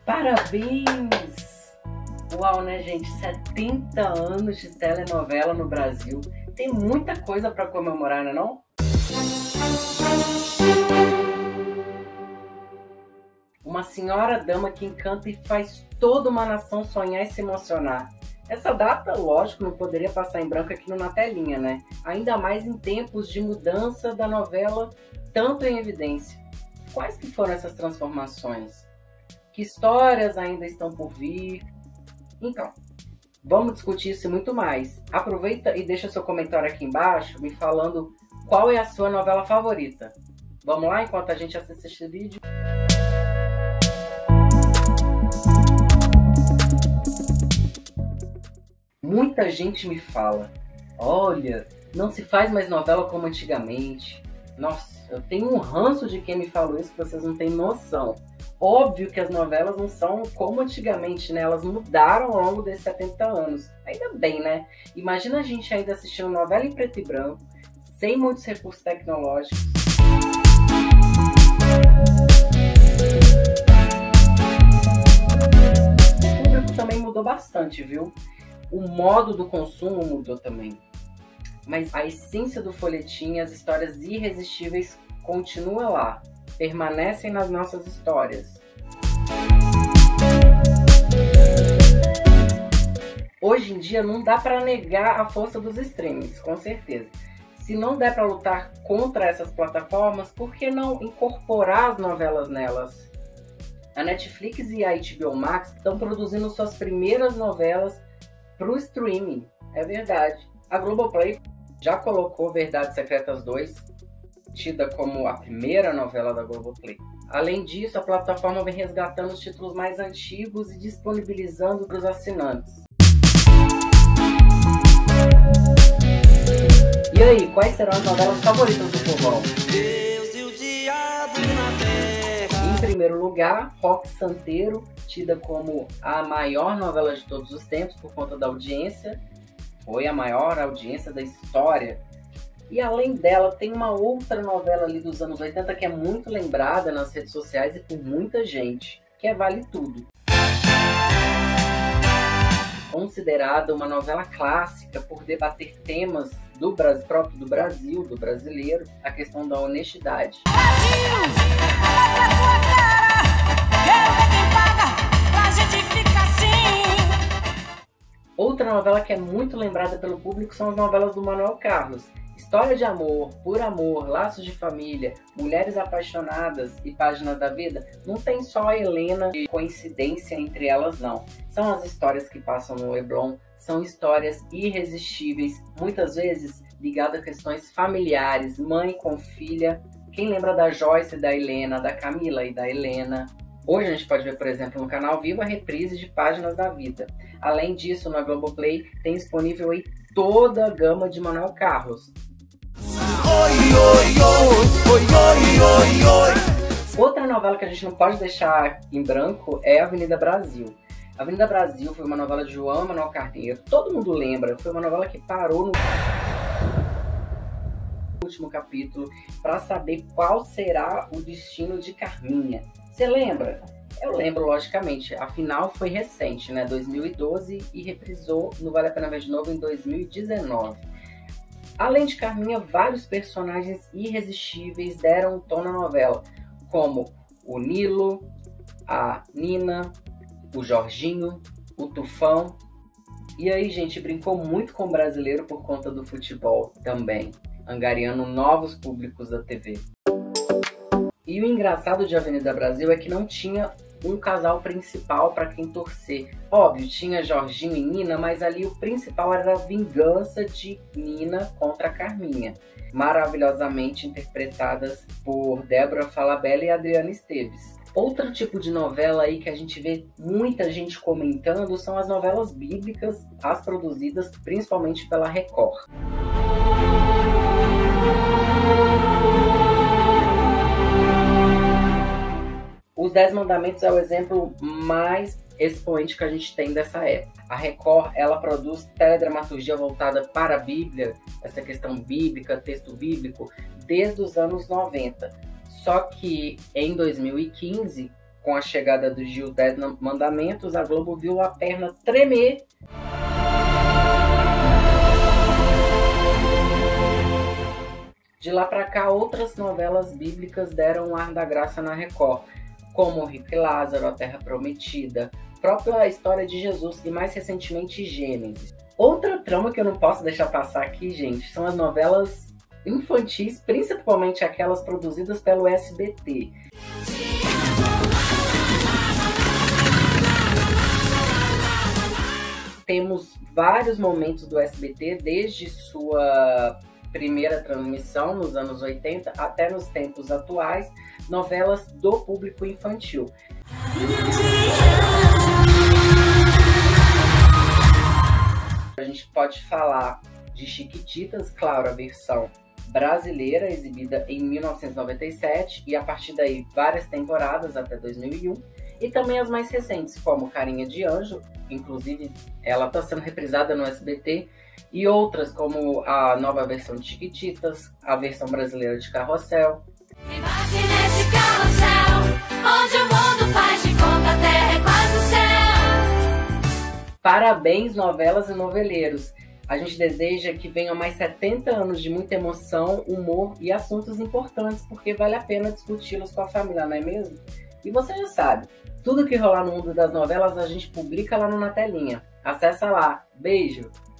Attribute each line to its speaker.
Speaker 1: Parabéns! Uau, né, gente? 70 anos de telenovela no Brasil. Tem muita coisa para comemorar, né, não? Uma senhora dama que encanta e faz toda uma nação sonhar e se emocionar. Essa data, lógico, não poderia passar em branco aqui na telinha, né? Ainda mais em tempos de mudança da novela tanto em evidência. Quais que foram essas transformações? Que histórias ainda estão por vir? Então, vamos discutir isso e muito mais. Aproveita e deixa seu comentário aqui embaixo me falando qual é a sua novela favorita. Vamos lá enquanto a gente assiste esse vídeo? Muita gente me fala, olha, não se faz mais novela como antigamente. Nossa, eu tenho um ranço de quem me falou isso que vocês não têm noção. Óbvio que as novelas não são como antigamente, né? Elas mudaram ao longo desses 70 anos. Ainda bem, né? Imagina a gente ainda assistindo novela em preto e branco, sem muitos recursos tecnológicos. O público também mudou bastante, viu? O modo do consumo mudou também. Mas a essência do folhetim, as histórias irresistíveis, continua lá. Permanecem nas nossas histórias. Hoje em dia não dá para negar a força dos streamings, com certeza. Se não der para lutar contra essas plataformas, por que não incorporar as novelas nelas? A Netflix e a HBO Max estão produzindo suas primeiras novelas para o streaming, é verdade. A Globoplay já colocou Verdades Secretas 2, tida como a primeira novela da Globoplay. Além disso, a plataforma vem resgatando os títulos mais antigos e disponibilizando para os assinantes. E aí, quais serão as novelas favoritas do povão?
Speaker 2: Deus e o diabo na terra.
Speaker 1: Em primeiro lugar, Roque Santeiro, tida como a maior novela de todos os tempos por conta da audiência. Foi a maior audiência da história. E além dela, tem uma outra novela ali dos anos 80 que é muito lembrada nas redes sociais e por muita gente, que é Vale Tudo. Considerada uma novela clássica por debater temas do próprio do Brasil, do brasileiro, a questão da honestidade. Outra novela que é muito lembrada pelo público são as novelas do Manuel Carlos. História de amor, por amor, laços de família, mulheres apaixonadas e páginas da vida, não tem só a Helena e coincidência entre elas, não. São as histórias que passam no Leblon, são histórias irresistíveis, muitas vezes ligadas a questões familiares, mãe com filha. Quem lembra da Joyce e da Helena, da Camila e da Helena? Hoje a gente pode ver, por exemplo, no canal Vivo a reprise de Páginas da Vida. Além disso, na Globoplay tem disponível aí toda a gama de Manuel Carlos. Outra novela que a gente não pode deixar em branco é Avenida Brasil. Avenida Brasil foi uma novela de João Manuel Carneiro. Todo mundo lembra, foi uma novela que parou no último capítulo para saber qual será o destino de Carminha. Você lembra? Eu lembro, logicamente. A final foi recente, né? 2012 e reprisou no Vale a Pena Ver de Novo em 2019. Além de Carminha, vários personagens irresistíveis deram um tom na novela, como o Nilo, a Nina, o Jorginho, o Tufão. E aí, gente, brincou muito com o brasileiro por conta do futebol também, angariando novos públicos da TV. E o engraçado de Avenida Brasil é que não tinha um casal principal para quem torcer. Óbvio, tinha Jorginho e Nina, mas ali o principal era a vingança de Nina contra a Carminha, maravilhosamente interpretadas por Débora Falabella e Adriana Esteves. Outro tipo de novela aí que a gente vê muita gente comentando são as novelas bíblicas, as produzidas principalmente pela Record. Os 10 Mandamentos é o exemplo mais expoente que a gente tem dessa época. A Record, ela produz teledramaturgia voltada para a Bíblia, essa questão bíblica, texto bíblico, desde os anos 90. Só que em 2015, com a chegada do Gil 10 Mandamentos, a Globo viu a perna tremer. De lá para cá, outras novelas bíblicas deram um ar da graça na Record, como Rico e Lázaro, A Terra Prometida, própria história de Jesus e mais recentemente Gênesis. Outra trama que eu não posso deixar passar aqui, gente, são as novelas infantis, principalmente aquelas produzidas pelo SBT. Temos vários momentos do SBT, desde sua primeira transmissão nos anos 80 até nos tempos atuais, novelas do público infantil. A gente pode falar de Chiquititas, claro, a versão brasileira, exibida em 1997, e a partir daí várias temporadas até 2001, e também as mais recentes, como Carinha de Anjo, inclusive ela está sendo reprisada no SBT, e outras como a nova versão de Chiquititas, a versão brasileira de Carrossel.
Speaker 3: Embarque nesse carrossel, onde o mundo faz de conta, a terra é quase o céu.
Speaker 1: Parabéns, novelas e noveleiros! A gente deseja que venham mais 70 anos de muita emoção, humor e assuntos importantes, porque vale a pena discuti-los com a família, não é mesmo? E você já sabe, tudo que rolar no mundo das novelas a gente publica lá no Na Telinha. Acessa lá. Beijo!